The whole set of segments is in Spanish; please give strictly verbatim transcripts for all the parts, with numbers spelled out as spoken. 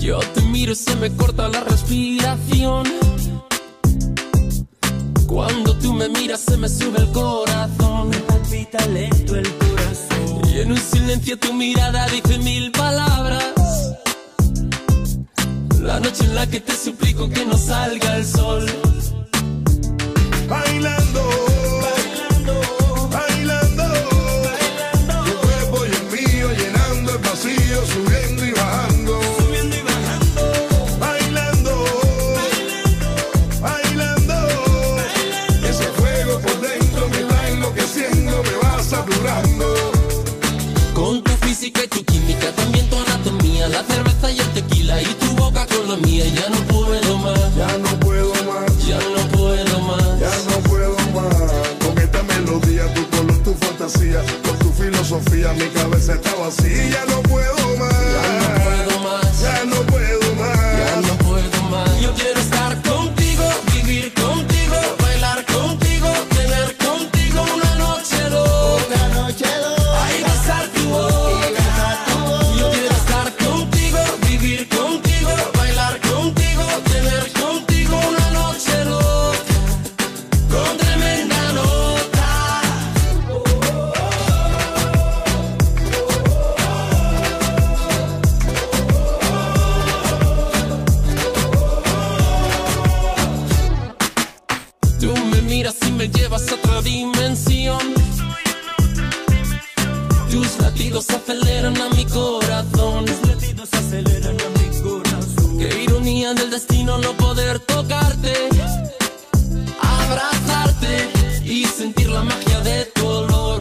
Yo te miro y se me corta la respiración. Cuando tú me miras se me sube el corazón. Me palpita lento el corazón. Y en un silencio tu mirada dice mil palabras. La noche en la que te suplico que no salga el sol. Bailando, Bailando, bailando, bailando, tu cuerpo y el mío llenando el vacío, subiendo y bajando. subiendo y bajando, Bailando, bailando, ese fuego por dentro me va enloqueciendo, me va saturando. Con tu física y tu química, también tu anatomía, la cerveza y el tequila y tu boca con la mía. Ya no puedo más, Ya no puedo más, ya no puedo más. ya no puedo más. Con esta melodía, tu color, tu fantasía, con tu filosofía, mi cabeza está vacía. Ya no puedo más, Ya no puedo más, ya no puedo más. ya no puedo más. Yo quiero estar contigo, vivir contigo, bailar contigo, tener contigo una noche loca. una noche loca, Ay, besar tu boca. Yo quiero estar contigo, vivir contigo, bailar contigo, tener contigo una noche loca, con tremenda nota. Tú me miras y me llevas a otra dimensión. Tus latidos aceleran a mi corazón. los latidos aceleran a mi corazón. Qué ironía del destino no poder tocarte, abrazarte y sentir la magia de tu olor.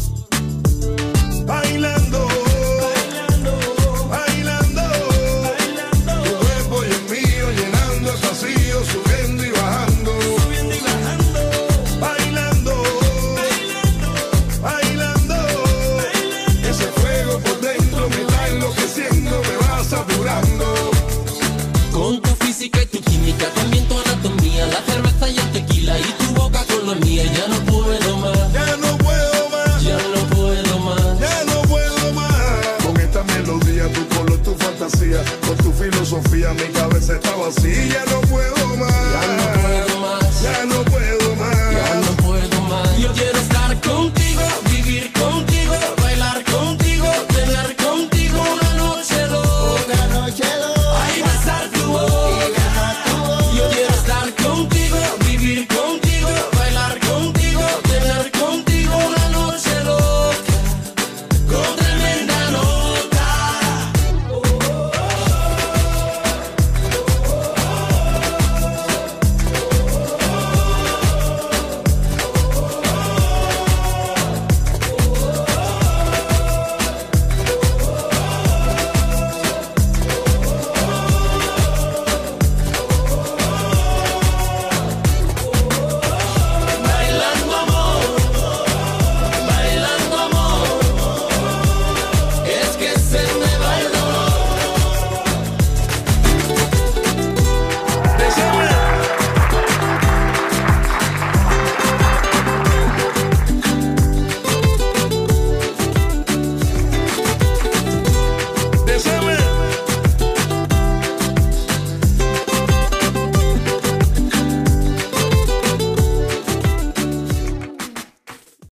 Bailando, Bailando, bailando, bailando, tu cuerpo y el mío llenando el vacío, subiendo y bajando. subiendo y bajando, Bailando, bailando, ese fuego por dentro me va enloqueciendo, me va saturando. Con tu física y tu química, también tu anatomía, la cerveza y el tequila y tu boca con la mía. Ya no puedo más, Ya no puedo más, ya no puedo más. ya no puedo más. Con esta melodía, tu color, tu fantasía, con tu filosofía, mi cabeza está vacía. Ya no puedo más, Ya no puedo más, ya no puedo más. ya no puedo más. Yo quiero estar contigo, vivir contigo,